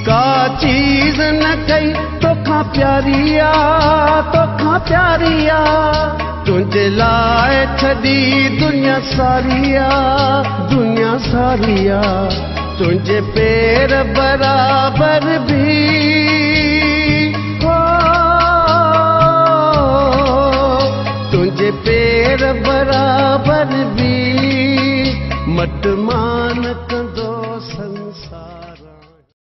का चीज न कई तोखां प्यारिया तोखां प्यारिया तुझे लाए छदी दुनिया सारिया तुझे पैर बराबर भी हो तुझे पैर बराबर भी मत मान